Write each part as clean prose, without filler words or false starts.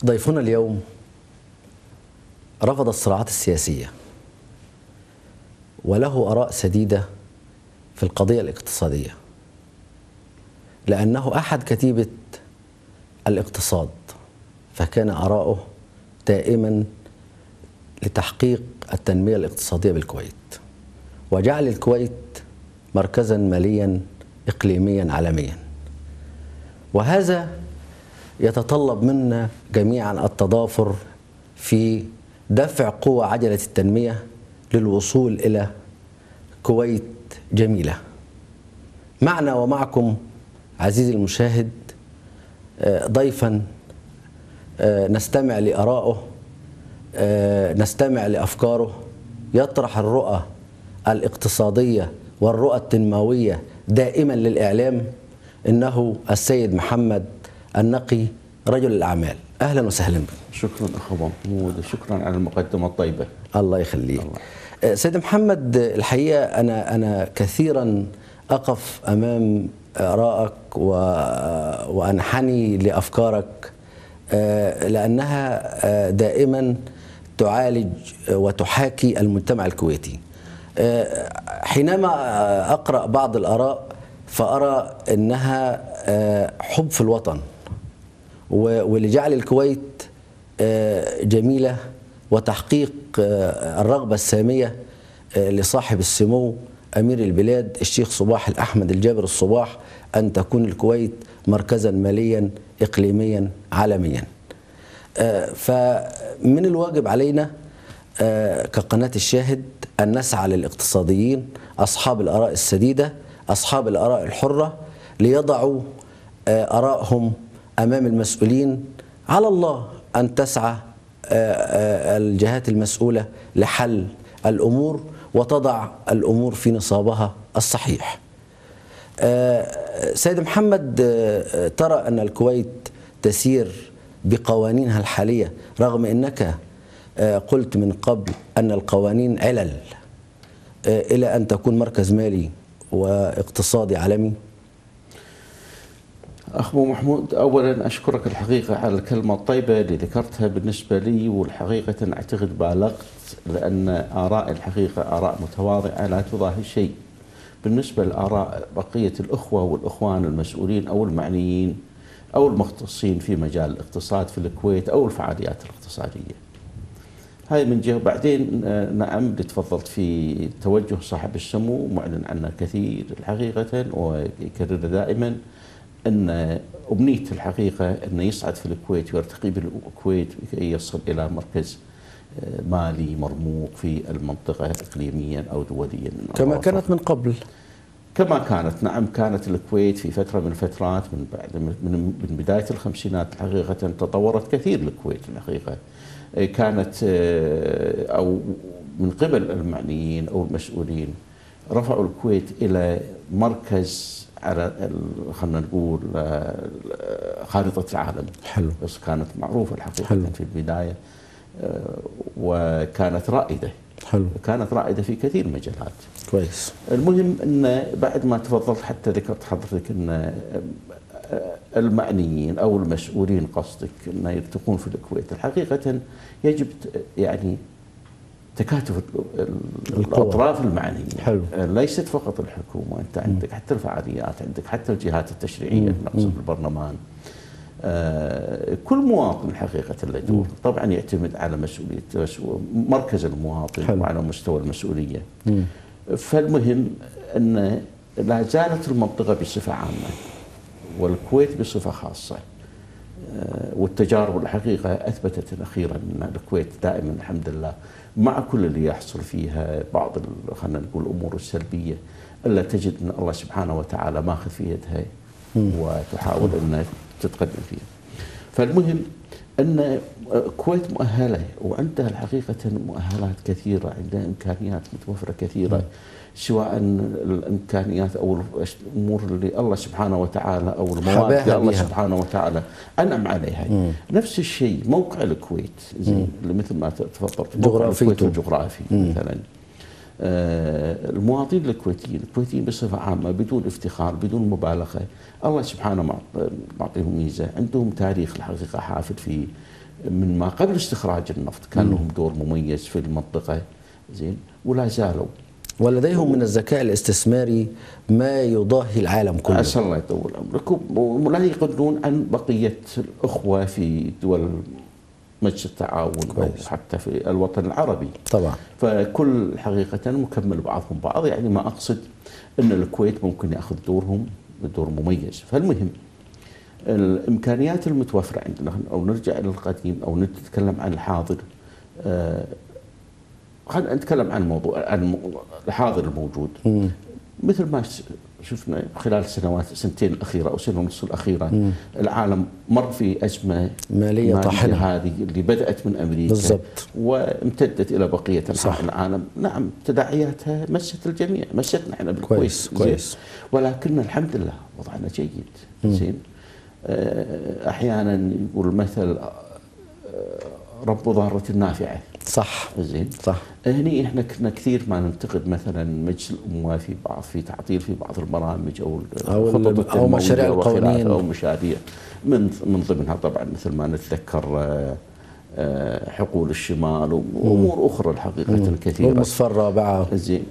ضيفنا اليوم رفض الصراعات السياسية وله آراء سديدة في القضية الاقتصادية، لأنه أحد كتيبة الاقتصاد، فكان آراؤه دائما لتحقيق التنمية الاقتصادية بالكويت، وجعل الكويت مركزا ماليا إقليميا عالميا. وهذا يتطلب منا جميعا التضافر في دفع قوى عجلة التنمية للوصول إلى كويت جميلة. معنا ومعكم عزيزي المشاهد ضيفا نستمع لآرائه، نستمع لأفكاره، يطرح الرؤى الاقتصادية والرؤى التنموية دائما للإعلام. إنه السيد محمد النقي رجل الأعمال. أهلا وسهلا بك. شكرا أخو محمود، شكرا على المقدمة الطيبة. الله يخليك. سيد محمد، الحقيقة أنا كثيرا أقف أمام آرائك وأنحني لأفكارك، لأنها دائما تعالج وتحاكي المجتمع الكويتي. حينما أقرأ بعض الآراء فأرى أنها حب في الوطن ولجعل الكويت جميلة وتحقيق الرغبة السامية لصاحب السمو أمير البلاد الشيخ صباح الأحمد الجابر الصباح أن تكون الكويت مركزا ماليا إقليميا عالميا. فمن الواجب علينا كقناة الشاهد أن نسعى للاقتصاديين أصحاب الآراء السديدة، أصحاب الآراء الحرة، ليضعوا آرائهم أمام المسؤولين. على الله أن تسعى الجهات المسؤولة لحل الأمور وتضع الأمور في نصابها الصحيح. سيد محمد، ترى أن الكويت تسير بقوانينها الحالية رغم أنك قلت من قبل أن القوانين علل إلى أن تكون مركز مالي واقتصادي عالمي؟ أخو محمود، أولا أشكرك الحقيقة على الكلمة الطيبة اللي ذكرتها بالنسبة لي، والحقيقة أعتقد بالغت، لأن آراء الحقيقة آراء متواضعة لا تضاهي شيء بالنسبة لآراء بقية الأخوة والأخوان المسؤولين أو المعنيين أو المختصين في مجال الاقتصاد في الكويت أو الفعاليات الاقتصادية. هاي من جهة. بعدين نعم، اللي تفضلت في توجه صاحب السمو معلن عنه كثير الحقيقة، ويكرر دائما أن أمنية الحقيقة أن يصعد في الكويت ويرتقي بالكويت كي يصل إلى مركز مالي مرموق في المنطقة إقليميا أو دوليا كما كانت من قبل. كما كانت، نعم، كانت الكويت في فترة من الفترات من بداية الخمسينات الحقيقة تطورت كثير الكويت الحقيقة. كانت أو من قبل المعنيين أو المسؤولين رفعوا الكويت إلى مركز على خلينا نقول خارطة العالم. حلو. بس كانت معروفة الحقيقة. حلو. في البداية، وكانت رائدة. حلو. كانت رائدة في كثير من المجالات. كويس. المهم أن بعد ما تفضلت حتى ذكرت حضرتك أن المعنيين أو المسؤولين قصدك أن يرتقون في الكويت، الحقيقة يجب يعني تكاتف الأطراف المعنية. حلو. ليست فقط الحكومة، أنت عندك حتى الفعاليات، عندك حتى الجهات التشريعية، نقصد البرلمان، كل مواطن حقيقة اللي يدور طبعا يعتمد على مسؤولية مركز المواطن. حلو. وعلى مستوى المسؤولية. فالمهم أن لا زالت المنطقة بصفة عامة والكويت بصفة خاصة، والتجارب الحقيقة أثبتت أخيرا أن الكويت دائما الحمد لله مع كل اللي يحصل فيها بعض خلينا نقول الأمور السلبية، إلا تجد أن الله سبحانه وتعالى ماخذ في يدها وتحاول أن تتقدم فيها. فالمهم أن الكويت مؤهلة وعندها الحقيقة مؤهلات كثيرة، عندها إمكانيات متوفرة كثيرة، سواء الإمكانيات أو الأمور اللي الله سبحانه وتعالى أو المواد اللي الله سبحانه وتعالى أنعم عليها. نفس الشيء موقع الكويت زين مثل ما تفضلت، موقع الكويت الجغرافي مثلا. المواطنين الكويتيين بصفة عامة بدون افتخار بدون مبالغة، الله سبحانه معطيهم ميزة، عندهم تاريخ الحقيقة حافل في من ما قبل استخراج النفط كان لهم دور مميز في المنطقة، زين، ولا زالوا. ولديهم من الذكاء الاستثماري ما يضاهي العالم كله. أسأل الله يطول عمرك. ولا يقلون عن بقية الأخوة في دول مجلس التعاون أو حتى في الوطن العربي طبعا. فكل حقيقة مكمل بعضهم بعض. يعني ما أقصد أن الكويت ممكن يأخذ دورهم بدور مميز. فالمهم الإمكانيات المتوفرة عندنا، أو نرجع إلى القديم أو نتكلم عن الحاضر. خلينا نتكلم عن عن الحاضر الموجود. مثل ما شفنا خلال سنتين الأخيرة أو سنة ونص الأخيرة، العالم مر في أزمة مالية طاحنة، هذه اللي بدأت من أمريكا بالضبط وامتدت إلى بقية أنحاء العالم. نعم تداعياتها مست الجميع، مستنا احنا بالكويت. كويس. ولكن الحمد لله وضعنا جيد. زين. أحيانا يقول مثل رب ضارة نافعة. صح. زين. صح. هني احنا كنا كثير ما ننتقد مثلا مجلس الأمة في تعطيل في بعض البرامج او الخطط او مشاريع القوانين او مشاريع من ضمنها طبعا مثل ما نتذكر حقول الشمال وامور اخرى الحقيقه كثيره والمصفى الرابعه. زين.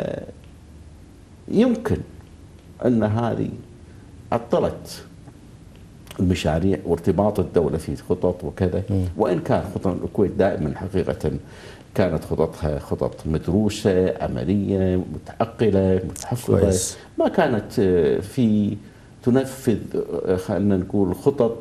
فيمكن ان هذه عطلت المشاريع وارتباط الدولة في خطط وكذا. وإن كان خطط الكويت دائما حقيقة كانت خططها خطط مدروسة عملية متعقلة متحفظة، ما كانت في تنفذ خلينا نقول خطط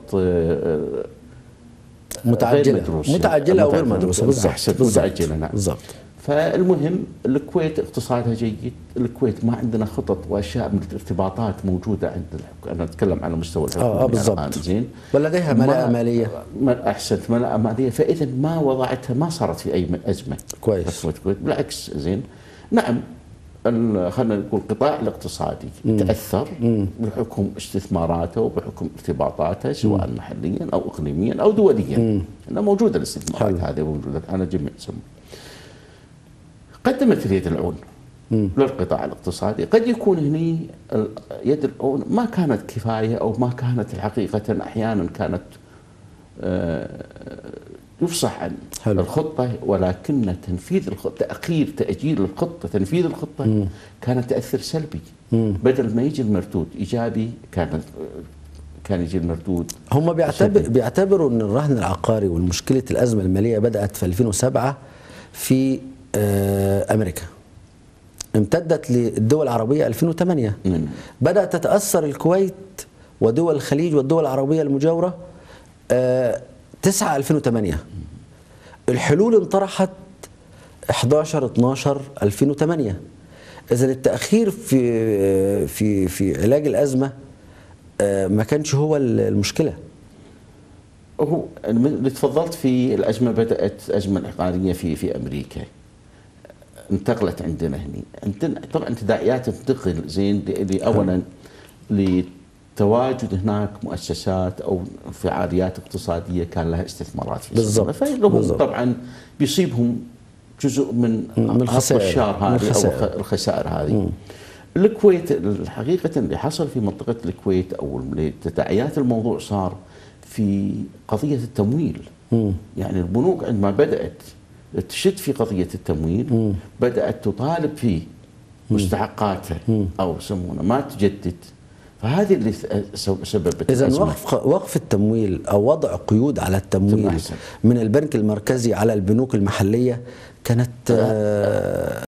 متعجلة أو غير مدروسة. بالضبط. متعجلة. نعم. بالضبط. فالمهم الكويت اقتصادها جيد. الكويت ما عندنا خطط واشياء من الارتباطات موجوده عندنا. انا اتكلم على مستوى الحكومه. بالضبط. زين. ولديها ملاءه ماليه. احسنت، ملاءه ماليه. فاذا ما وضعتها ما صارت في اي ازمه. كويس. بالعكس. زين. نعم خلينا نقول القطاع الاقتصادي تاثر بحكم استثماراته وبحكم ارتباطاته سواء محليا او اقليميا او دوليا. انها موجوده الاستثمارات هذه موجوده على جميع السماء. قدمت اليد العون للقطاع الاقتصادي. قد يكون هني يد العون ما كانت كفاية أو ما كانت الحقيقة أحيانا كانت يفصح عن الخطة، ولكن تنفيذ الخطة تأجيل الخطة تنفيذ الخطة كانت تأثر سلبي. بدل ما يجي المردود إيجابي كان يجي المردود. هم بيعتبروا أن الرهن العقاري والمشكلة الأزمة المالية بدأت في 2007 في أمريكا، امتدت للدول العربية 2008. بدأت تتأثر الكويت ودول الخليج والدول العربية المجاورة 9/2008. الحلول انطرحت 11/12/2008. إذن التأخير في علاج الأزمة ما كانش هو المشكلة. هو اللي تفضلت في الأزمة بدأت أزمة عقارية في أمريكا، انتقلت عندنا هني. عندنا طبعا تداعيات تنتقل. زين. اولا لتواجد هناك مؤسسات او فعاليات اقتصاديه كان لها استثمارات في بالضبط. فهم طبعا بيصيبهم جزء من الشار هذه او الخسائر هذه. الكويت الحقيقه اللي حصل في منطقه الكويت او تداعيات الموضوع صار في قضيه التمويل. يعني البنوك عندما بدات تشد في قضية التمويل بدأت تطالب في مستحقاتها أو يسمونه ما تجدد. فهذه اللي سببت. إذن وقف التمويل أو وضع قيود على التمويل من البنك المركزي على البنوك المحلية كانت